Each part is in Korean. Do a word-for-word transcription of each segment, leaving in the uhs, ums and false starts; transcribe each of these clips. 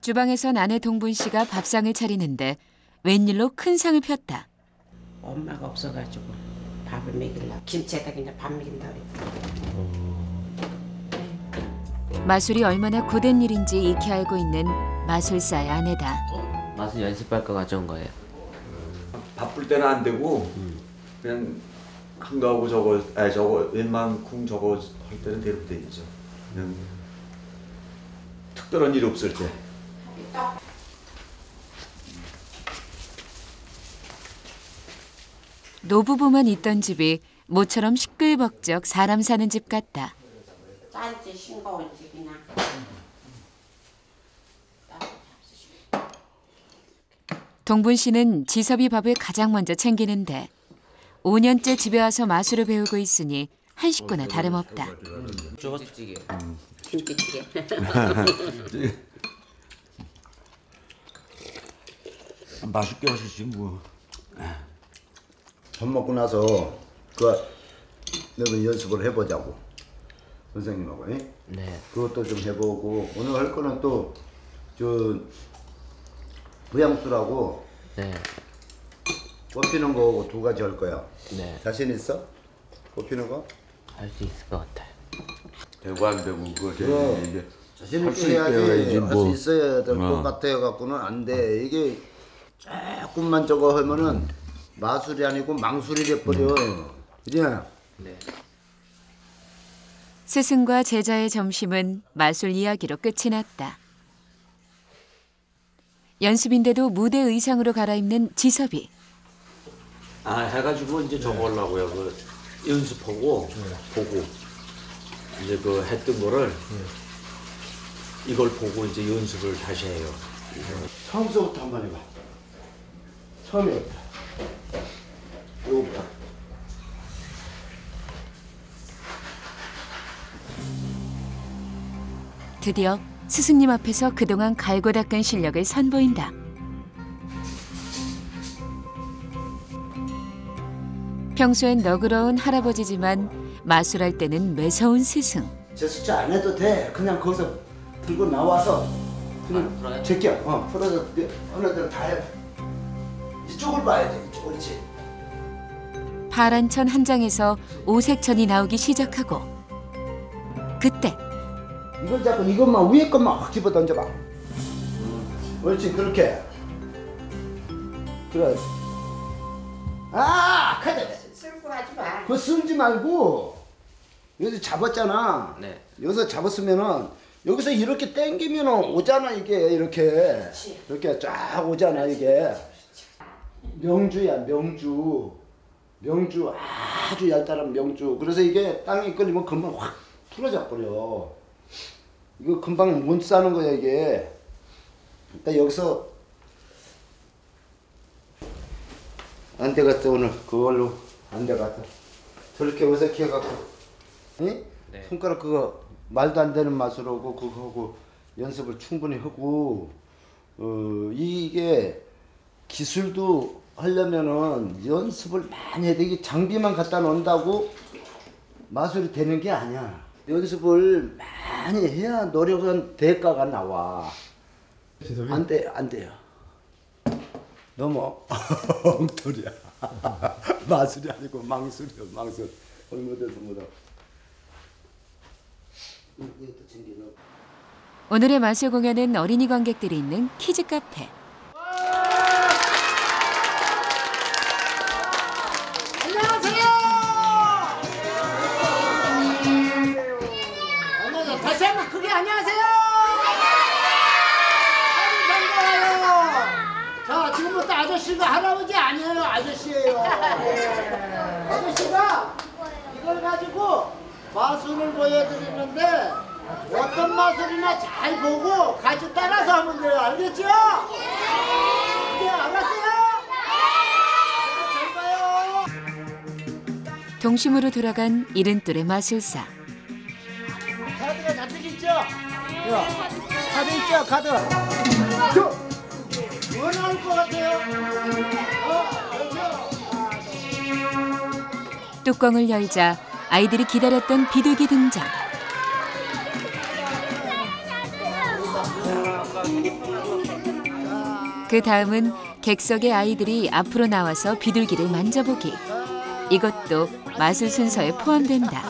주방에선 아내 동분 씨가 밥상을 차리는데 웬일로 큰 상을 폈다. 엄마가 없어가지고 밥을 먹이려고 김치에다 그냥 밥 먹인다 그랬더니. 마술이 얼마나 고된 일인지 익히 알고 있는 마술사의 아내다. 어? 마술 연습할 거 가져온 거예요. 바쁠 때는 안 되고 음. 그냥 큰 거하고 저거, 아 저거 웬만큼 저거 할 때는 대로 되죠. 그냥 특별한 일이 없을 때. 노부부만 있던 집이 모처럼 시끌벅적 사람 사는 집 같다. 짠지 싱거운지 그냥. 동분 씨는 지섭이 밥을 가장 먼저 챙기는데 오 년째 집에 와서 마술을 배우고 있으니 한 식구나 다름없다. 김치찌개. 김치찌개. 맛있게 하시지 뭐. 밥 먹고 나서 그 너는 연습을 해보자고 선생님하고. 에? 네. 그것도 좀 해보고 오늘 할 거는 또 저 무양수라고. 네. 꽃피는 거하고 두 가지 할 거야. 네. 자신 있어? 꽃피는 거? 할 수 있을 것 같아요. 되고 안 되고 그거 그럼 이제 자신 할수 있게 해야지. 있게 할 수 뭐. 있어야 될 것 어. 같아 갖고는 안 돼. 이게 조금만 저거 하면은 마술이 아니고 망술이 돼버려. 그지? 네. 스승과 제자의 점심은 마술 이야기로 끝이 났다. 연습인데도 무대 의상으로 갈아입는 지섭이. 아 해가지고 이제 저거 하려고요. 그 연습하고 보고 이제 그 했던 거를 이걸 보고 이제 연습을 다시 해요. 처음부터 한번 해봐. 처음이부터. 요거부터. 드디어 스승님 앞에서 그동안 갈고 닦은 실력을 선보인다. 평소엔 너그러운 할아버지지만 마술할 때는 매서운 스승. 제스처 안 해도 돼. 그냥 거기서 들고 나와서 그냥 제껴. 어, 풀어서 어느 데로 다 해. 이쪽을 봐야 돼. 이쪽. 그렇지. 파란 천 한 장에서 오색천이 나오기 시작하고 그때 이걸 잡고 이것만 위에 것만 확 집어 던져봐. 음. 옳지. 그렇게. 그래. 아, 카드. 쓸고 하지 마. 그거 쓸지 말고 여기서 잡았잖아. 네. 여기서 잡았으면은 여기서 이렇게 당기면은 오잖아 이게 이렇게. 그렇지. 이렇게 쫙 오잖아 이게. 명주야 명주. 명주 아주 얇다란 명주. 그래서 이게 땅에 걸리면 금방 확 풀어져 버려. 이거 금방 못 사는 거야 이게. 그러니까 여기서 안 되겠어 오늘 그걸로 안 되겠어. 저렇게 어색해갖고, 응? 네. 손가락 그거 말도 안 되는 맛으로 하고 그거 하고 연습을 충분히 하고 어 이게 기술도 하려면은 연습을 많이 해야 돼. 이게 장비만 갖다 놓는다고 마술이 되는 게 아니야. 연습을 많이 해야 노력은 대가가 나와. 안 돼, 안 돼요. 너무 엉터리야. 마술이 아니고 망술이야, 망술. 얼마돼서 뭐다. 오늘의 마술 공연은 어린이 관객들이 있는 키즈 카페. 안녕하세요. 안녕하세요. 다시 한번 크게 안녕하세요. 아주 반가워요. 자, 지금부터 아저씨가 할아버지 아니에요. 아저씨예요. 아저씨가 이걸 가지고 마술을 보여드리는데 어떤 마술이나 잘 보고 같이 따라서 하면 돼요. 알겠죠? 네, 알았어요? 잘 봐요. 동심으로 돌아간 이른 또래 마술사. 카드가 잔뜩 있죠? 야, 카드 있죠? 카드. 저, 뭐 나올 것 같아요? 어, 그렇죠? 뚜껑을 열자 아이들이 기다렸던 비둘기 등장. 그 다음은 객석의 아이들이 앞으로 나와서 비둘기를 만져보기. 이것도 마술 순서에 포함된다.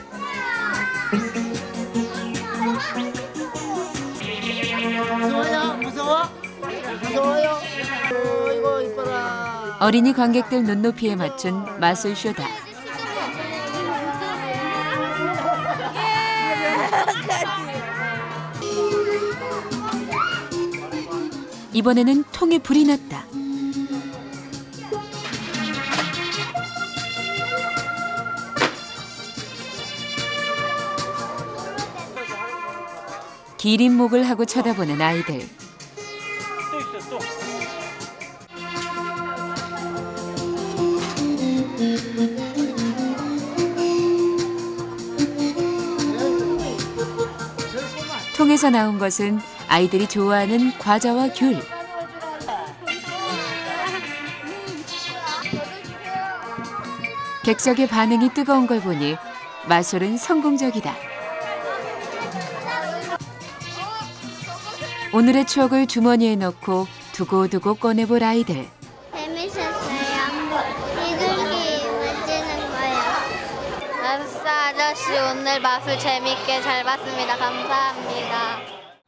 무서워요? 무서워? 무서워요? 어이구 이뻐라. 어린이 관객들 눈높이에 맞춘 마술쇼다. 이번에는 통에 불이 났다. 기린목을 하고 쳐다보는 아이들. 통에서 나온 것은 아이들이 좋아하는 과자와 귤. 객석의 반응이 뜨거운 걸 보니 마술은 성공적이다. 오늘의 추억을 주머니에 넣고 두고두고 꺼내볼 아이들. 재밌었어요. 비둘기 만지는 거예요. 마술사 아저씨 오늘 마술 재밌게 잘 봤습니다. 감사합니다.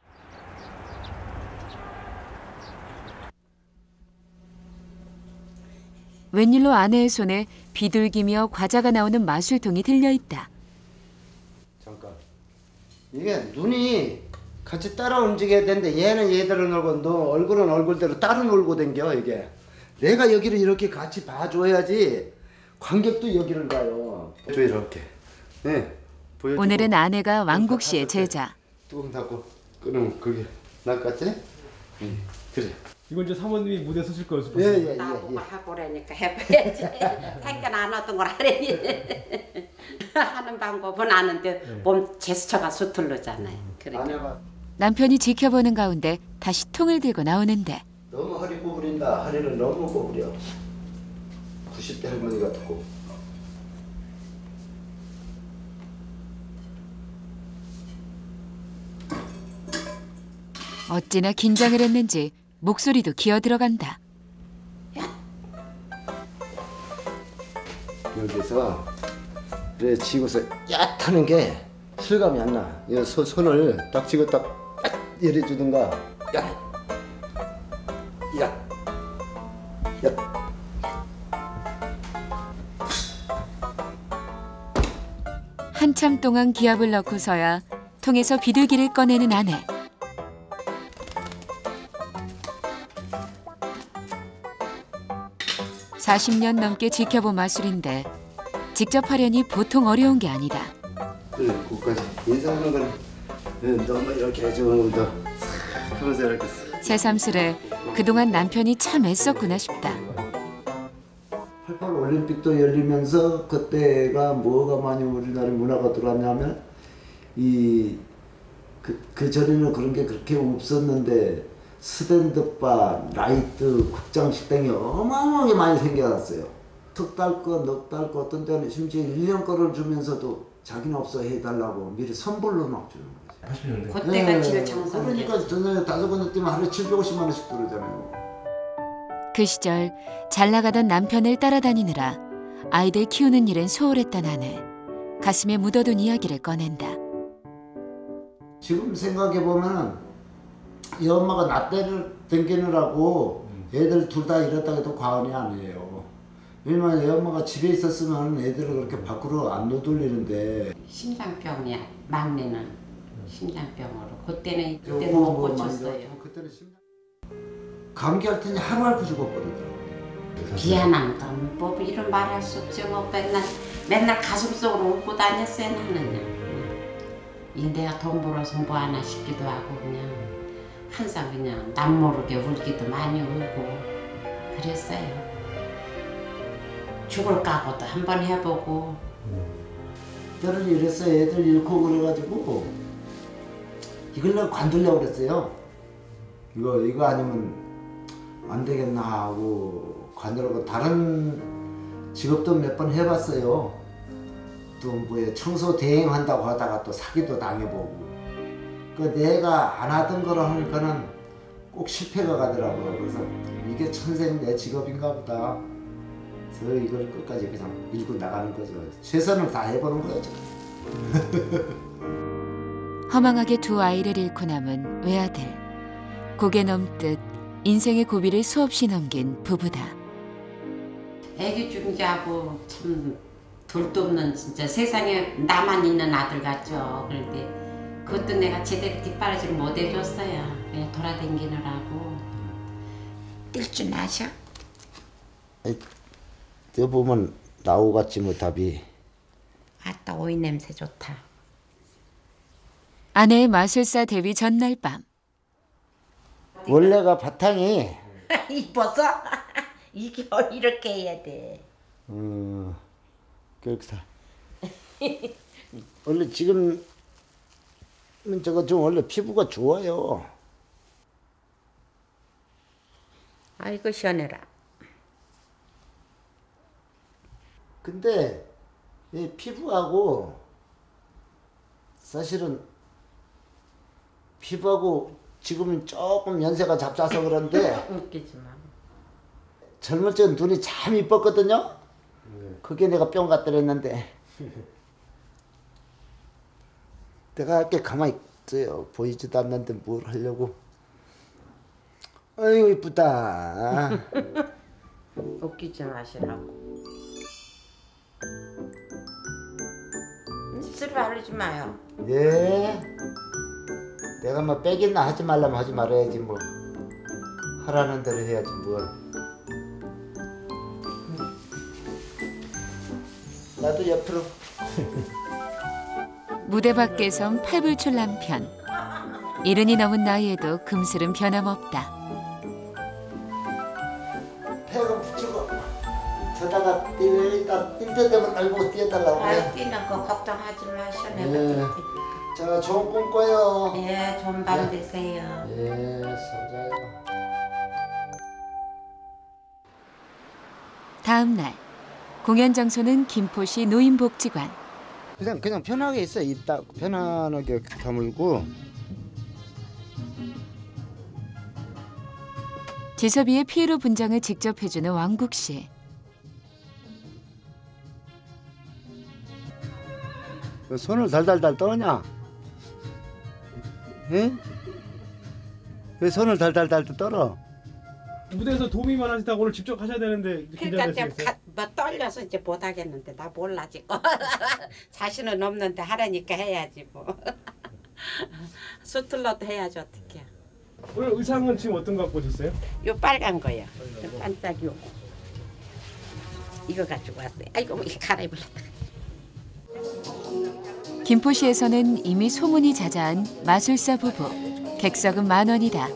웬일로 아내의 손에 비둘기며 과자가 나오는 마술통이 들려있다. 잠깐. 이게 눈이 같이 따라 움직여야 되는데 얘는 얘대로 놀고 너 얼굴은 얼굴대로 따로 놀고 댕겨 이게. 내가 여기를 이렇게 같이 봐줘야지 관객도 여기를 봐요. 저 이렇게. 네. 보여주고. 오늘은 아내가 왕국 씨의 제자. 뚜껑 닫고 끊으면 그게 낫겠지? 응. 그래. 이건 이제 사모님이 무대 서실 거 연습. 예예예. 나보고 해보라니까 해봐야지. 생각 안 하던 걸 하려니. 하는 방법은 아는데 네. 몸 제스처가 서툴르잖아요. 그러니까. 남편이 지켜보는 가운데 다시 통을 들고 나오는데. 너무 허리 구부린다. 허리를 너무 구부려. 구십 대 할머니 같고. 어찌나 긴장을 했는지 목소리도 기어 들어간다. 여기서 그래 쥐고서 얕하는 게 실감이 안 나. 이 손, 손을 딱 쥐고 딱 이래 주든가. 야, 야, 야. 한참 동안 기압을 넣고서야 통에서 비둘기를 꺼내는 아내. 사십 년 넘게 지켜본 마술인데 직접 하려니 보통 어려운 게 아니다. 그래, 그까지 인사하는 건 너무 이렇게 해주면 더 하면서 이렇게. 새삼스레 그동안 남편이 참 애썼구나 싶다. 팔십팔 올림픽도 열리면서 그때가 뭐가 많이 우리나라 문화가 들어왔냐면 이 그 그 전에는 그런 게 그렇게 없었는데 스탠드바, 라이트, 극장 식당이 어마어마하게 많이 생겨났어요. 석 달 거, 넉 달 거, 어떤 때는 심지어 일 년 거를 주면서도 자기는 없어 해달라고 미리 선불로 막 주는 거죠. 팔십 년대. 그때가 네, 제일 장사. 그러니까 저는 다섯 군데 뛰면 하루에 칠백오십만 원씩 들어오잖아요. 그 시절 잘 나가던 남편을 따라다니느라 아이들 키우는 일엔 소홀했던 아내. 가슴에 묻어둔 이야기를 꺼낸다. 지금 생각해보면 이 엄마가 나 때를 댕기느라고 애들 둘 다 이랬다 해도 과언이 아니에요. 왜냐면 애 엄마가 집에 있었으면 애들을 그렇게 밖으로 안 놓돌리는데. 심장병이야. 막내는 심장병으로. 그때는 그때는 요거 못 뭐 고쳤어요. 많이 그때는 심장... 감기할 때는 하루 앓고 죽어버리더라고요. 비아남도 뭐 이런 말 할 수 없죠. 뭐 맨날 맨날 가슴속으로 웃고 다녔어요 나는요. 이 내가 돈 벌어서 뭐 하나 싶기도 하고 그냥 항상 그냥 남 모르게 울기도 많이 울고 그랬어요. 죽을 각오도 한번 해보고. 때는 이랬어요. 애들 잃고 그래가지고 이걸 내가 관두려고 그랬어요. 이거 이거 아니면 안 되겠나 하고 관두려고 다른 직업도 몇 번 해봤어요. 또 뭐에 청소 대행한다고 하다가 또 사기도 당해보고. 그 내가 안 하던 거를 하니까는 꼭 실패가 가더라고요. 그래서 이게 천생 내 직업인가 보다. 그래서 이걸 끝까지 그냥 밀고 나가는 거죠. 최선을 다 해보는 거죠. 허망하게 두 아이를 잃고 남은 외아들. 고개 넘듯 인생의 고비를 수없이 넘긴 부부다. 애기 중지하고 참 둘도 없는 진짜 세상에 나만 있는 아들 같죠. 그런데 그것도 내가 제대로 뒷바라지를 못 해줬어요. 그냥 돌아다니느라고. 뛸 줄 아셔? 뛰어보면 나오겠지 뭐 답이. 아따 오이 냄새 좋다. 아내의 마술사 데뷔 전날 밤. 원래가 바탕이 이뻐서? 이게 이렇게 해야 돼. 어, 그렇다. 원래 지금 저거 좀 원래 피부가 좋아요. 아이고 시원해라. 근데 이 피부하고 사실은 피부하고 지금은 조금 연세가 잡자서 그런데 웃기지 마. 젊을 적은 눈이 참 이뻤거든요. 그게 내가 뿅 갔더랬는데 내가 이렇게 가만히 있어요. 보이지도 않는데 뭘 하려고. 아이고 이쁘다. 웃기지 마시라고. 입술 바르지 마요. 예. 내가 뭐 빼겠나 하지 말라면 하지 말아야지 뭐. 하라는 대로 해야지 뭘. 나도 옆으로. 무대 밖에선 팔불출 남편. 이른이 넘은 나이에도 금슬은 변함없다. 팩은 붙이고 저다가 뛰다 뛸 때 되면 날고 뛰어달라고 아유 해. 뛰는 거 걱정하지 마셔. 내가 예. 뛸 테니까. 자 좋은 꿈 꿔요. 예, 좋은 밤 되세요. 예, 살자요. 다음 날 공연 장소는 김포시 노인복지관. 그냥 그냥 편하게 있어. 입 딱 편안하게 다물고. 지섭이의 피에로 분장을 직접 해주는 왕국 씨. 왜 손을 달달달 떠냐? 응? 왜 손을 달달달 떨어? 무대에서 도움이만 하시다고 오늘 직접 하셔야 되는데 그러니까 좀 긴장되시겠어요? 가, 뭐 떨려서 이제 못 하겠는데 나 몰라 지금. 자신은 없는데 하라니까 해야지 뭐. 수틀러도 해야지 어떻게. 오늘 의상은 지금 어떤 거 갖고 오셨어요? 요 빨간 거요. 요 반짝 요. 이거 가지고 왔어요. 아이고 뭐 갈아입을랬다. 김포시에서는 이미 소문이 자자한 마술사 부부. 객석은 만 원이다.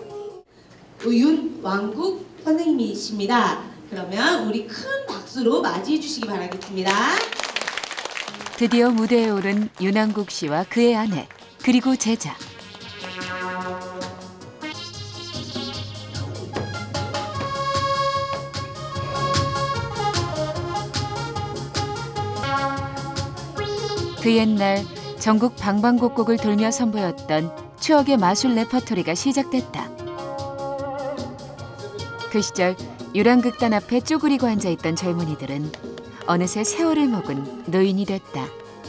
윤왕국 선생님이십니다. 그러면 우리 큰 박수로 맞이해 주시기 바라겠습니다. 드디어 무대에 오른 윤왕국 씨와 그의 아내 그리고 제자. 그 옛날 전국 방방곡곡을 돌며 선보였던 추억의 마술 레퍼토리가 시작됐다. 그 시절 유랑극단 앞에 쪼그리고 앉아있던 젊은이들은 어느새 세월을 먹은 노인이 됐다.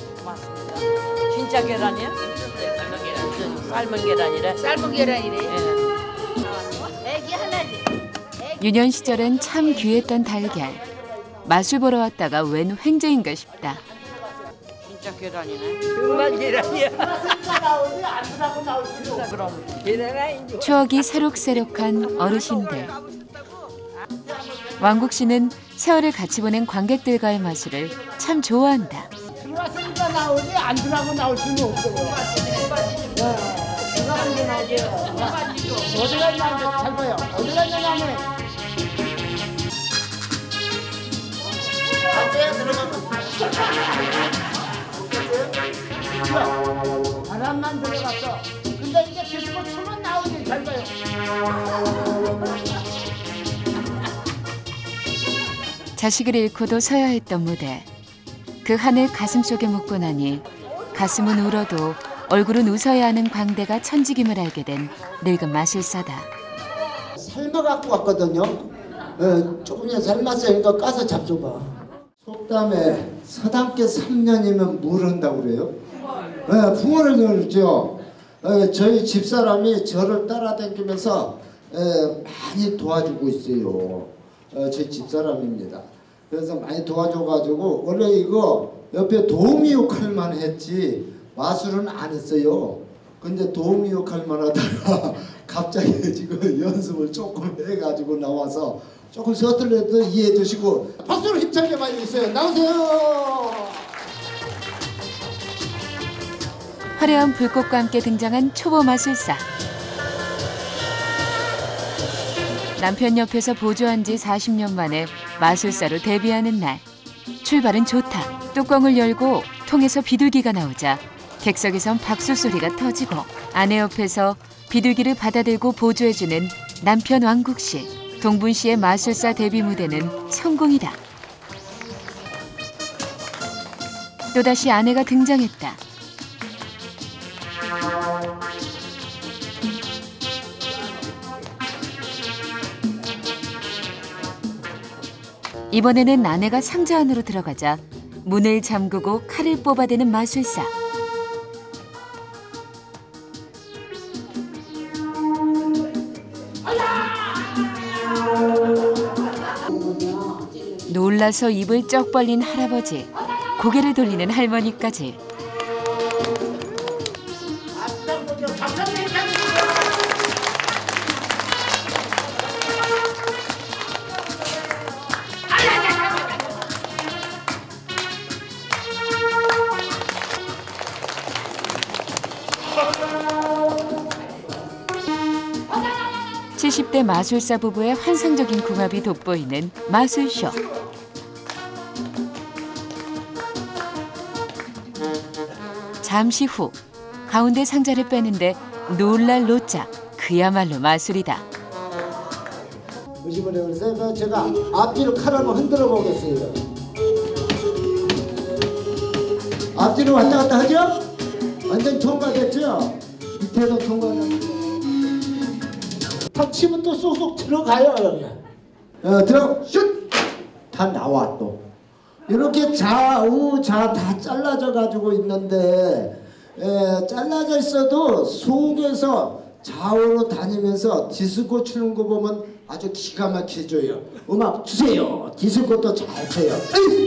진짜 계란이야? 삶은 계란이래. 삶은 계란이래. 애기 하나지. 유년 시절엔 참 귀했던 달걀. 맛을 보러 왔다가 웬 횡재인가 싶다. 진짜 계란이네. 정말 계란이야. 그럼 계란이. 추억이 새록새록한 어르신들. 왕국 씨는 세월을 같이 보낸 관객들과의 마술을 참 좋아한다. 들어왔으니까 나오지 안 들어가고 나올 수는 없어요. 들어간 게 나오지. 어디 갔냐 잘 봐요. 어디 갔냐면 언제야 들어가고. 바람만 들어갔어. 근데 이제 계속 춤은 나오지 잘 봐요. 자식을 잃고도 서야 했던 무대. 그 한을 가슴속에 묻고 나니 가슴은 울어도 얼굴은 웃어야 하는 광대가 천직임을 알게 된 늙은 마술사다. 삶아 갖고 왔거든요. 예, 조금 전에 삶았으니까 까서 잡숴봐. 속담에 서당께 삼 년이면 뭘 한다고 그래요? 예, 붕어를 열죠. 예, 저희 집사람이 저를 따라다니면서 예, 많이 도와주고 있어요. 예, 제 집사람입니다. 그래서 많이 도와줘가지고 원래 이거 옆에 도우미 역할만 했지 마술은 안 했어요. 근데 도우미 역할만 하다가 갑자기 지금 연습을 조금 해가지고 나와서 조금 서툴러도 이해해 주시고 박수를 힘차게 많이 주세요. 나오세요. 화려한 불꽃과 함께 등장한 초보 마술사. 남편 옆에서 보조한 지 사십 년 만에 마술사로 데뷔하는 날. 출발은 좋다. 뚜껑을 열고 통에서 비둘기가 나오자 객석에선 박수 소리가 터지고 아내 옆에서 비둘기를 받아들고 보조해주는 남편 왕국 씨. 동분 씨의 마술사 데뷔 무대는 성공이다. 또다시 아내가 등장했다. 이번에는 아내가 상자 안으로 들어가자 문을 잠그고 칼을 뽑아대는 마술사. 놀라서 입을 쩍 벌린 할아버지, 고개를 돌리는 할머니까지. 칠십 대 마술사 부부의 환상적인 궁합이 돋보이는 마술쇼. 잠시 후 가운데 상자를 빼는데 놀랄 노자. 그야말로 마술이다. 보시면 그래서 제가 앞뒤로 칼을 한번 흔들어 보겠어요. 앞뒤로 왔다 갔다 하죠? 완전 통과됐죠? 밑에도 통과됐죠? 탁 치면 또 쏙쏙 들어가요. 어, 들어 슛! 다 나와 또. 이렇게 좌우 좌 다 잘라져 가지고 있는데 에, 잘라져 있어도 속에서 좌우로 다니면서 디스코 추는 거 보면 아주 기가 막히죠요. 음악 주세요. 디스코도 잘 쳐요. 에이!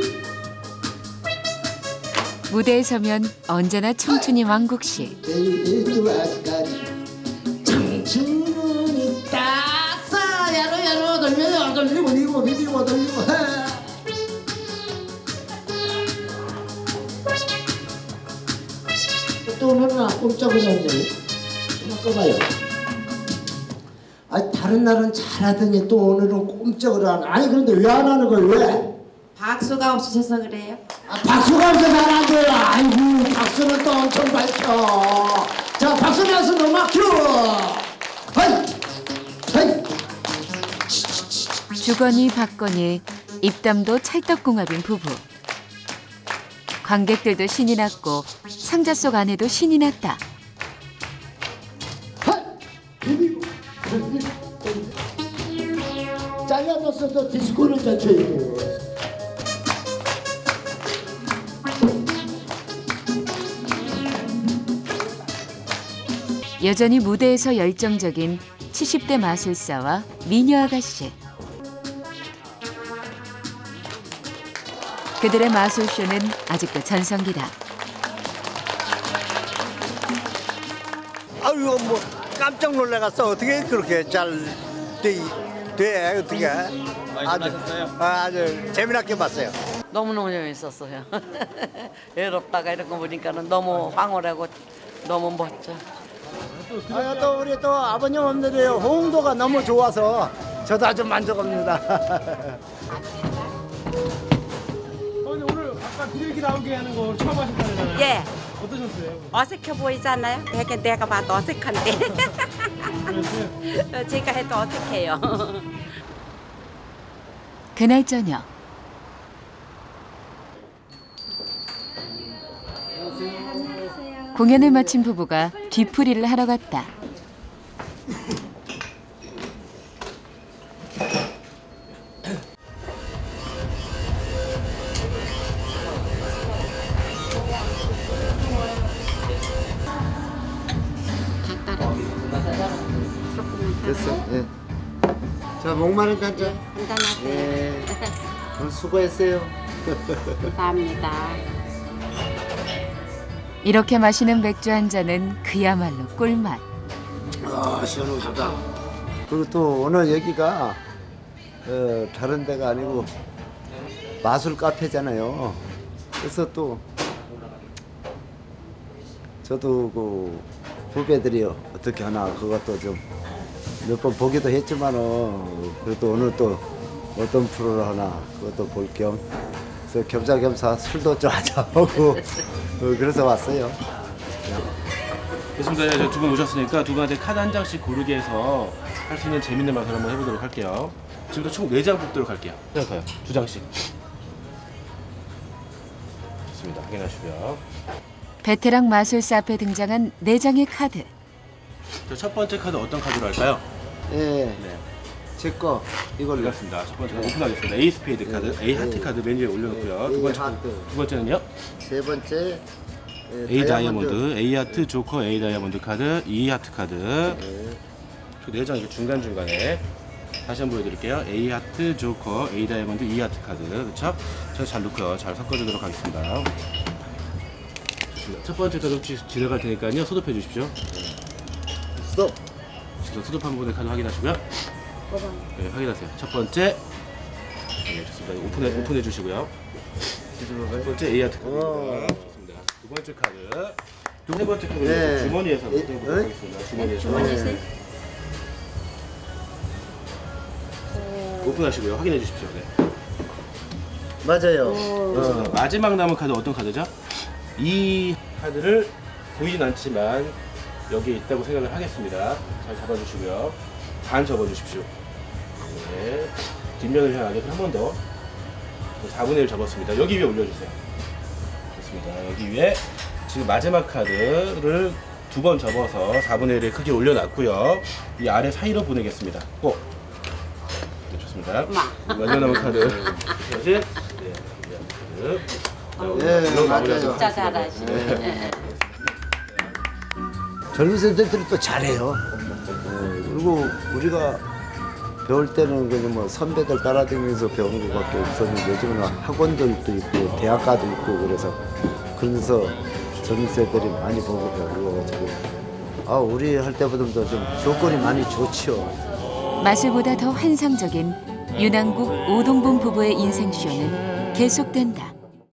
무대에 서면 언제나 청춘이 왕국 씨. 내일도 아직까지 청춘은 있다. 싸야로 야로 돌려 돌리고 돌리고 비비고 돌리고. 또 오늘은 안 꼼짝을 했네. 한번 꺼봐요. 아니 다른 날은 잘하더니 또 오늘은 꼼짝을 안. 아니 그런데 왜 안 하는 거예요? 왜? 박수가 없으셔서 그래요. 아, 박수가 없어서 안 돼요. 아이고 박수는 또 엄청 밝혀. 자 박수 나서 음악 큐. 하이 하이. 주거니 받거니 입담도 찰떡궁합인 부부. 관객들도 신이 났고 상자 속 안에도 신이 났다. 잘라놨어도 디스코를 잘 쳐요. 여전히 무대에서 열정적인 칠십 대 마술사와 미녀 아가씨. 그들의 마술쇼는 아직도 전성기다. 아유 뭐 깜짝 놀라갔어. 어떻게 그렇게 잘 돼? 돼 어떻게? 아주 아, 아주 재미나게 봤어요. 너무너무 재밌었어요. 외롭다가 이런 거 보니까는 너무 황홀하고 너무 멋져. 아, 또 우리 또 아버님 어머니들의 호응도가 너무 좋아서 저도 아주 만족합니다. 오늘 아까 비둘기 나오게 하는 거 처음 하셨다잖아요. 예. 어떠셨어요? 어색해 보이잖아요. 되게 내가 봐도 어색한데. 제가 해도 어색해요. 그날 저녁. 공연을 마친 부부가 뒤풀이를 하러 갔다. 됐어. 예. 자, 목마른 한잔. 한잔하세요. 예. 오늘 수고했어요. 감사합니다. 이렇게 마시는 맥주 한 잔은 그야말로 꿀맛. 아, 시원하고 좋다. 그리고 또 오늘 여기가 어, 다른 데가 아니고 마술 카페잖아요. 그래서 또 저도 그 후배들이 어떻게 하나 그것도 좀 몇 번 보기도 했지만은 그래도 오늘 또 어떤 프로를 하나 그것도 볼 겸 그래서 겸사겸사 술도 좀 하자고 어, 그래서 왔어요. 좋습니다. 두 분 오셨으니까 두 분한테 카드 한 장씩 고르게 해서 할 수 있는 재밌는 맛을 한번 해보도록 할게요. 지금부터 총 네 장 뽑도록 할게요. 생각해요. 두 장씩. 좋습니다. 확인하시고요. 베테랑 마술사 앞에 등장한 네 장의 카드. 첫 번째 카드 어떤 카드로 할까요? 예. 네. 제 거 이걸로. 그렇습니다. 첫 번째 카드 오픈하겠습니다. A 스페이드 카드, A 하트 카드 메뉴에 올려놓고요. 두 번째 카드, 두 번째는요? 세 번째 예, A 다이아몬드, A 하트 조커, A 다이아몬드 카드, E 하트 카드. 네 장 이렇게 중간 중간에 다시 한번 보여드릴게요. A 하트 조커, A 다이아몬드, E 하트 카드. 그렇죠? 제가 잘 넣고요. 잘 섞어주도록 하겠습니다. 좋습니다. 첫 번째 카드 지나갈 테니까요. 소독해 주십시오. 스톱. 소독한 부분의 카드 확인하시고요. 네, 확인하세요. 첫 번째. 네, 좋습니다. 오픈해, 네. 오픈해 주시고요. 첫 번째 A 하트 카드입니다. 좋습니다. 두 번째 카드. 두 번째 카드는 네. 주머니에서 보도록 하겠습니다. 주머니에서. 주머니에서. 네. 오픈하시고요. 확인해 주십시오. 네. 맞아요. 어. 마지막 남은 카드 어떤 카드죠? 이 카드를 보이진 않지만 여기에 있다고 생각을 하겠습니다. 잘 잡아주시고요. 반 접어주십시오. 네. 뒷면을 향하게 한 번 더. 사분의 일 접었습니다. 여기 위에 올려주세요. 좋습니다. 여기 위에 지금 마지막 카드를 두 번 접어서 사분의 일에 크게 올려놨고요. 이 아래 사이로 보내겠습니다. 꼭. 네, 좋습니다. 마지막 남은 카드. 다시. 네, 네, 맞아요. 진짜 잘하시네. 젊은 세대들이 또 잘해요. 네, 그리고 우리가 배울 때는 그냥 뭐 선배들 따라다니면서 배운 것밖에 없었는데 요즘은 학원들도 있고 대학가도 있고 그래서 그러면서 젊은 세대들이 많이 보고 배우고 가지고 아 우리 할 때보다도 좀 조건이 많이 좋지요. 마술보다 더 환상적인 윤항국 오동분 부부의 인생쇼는 계속된다.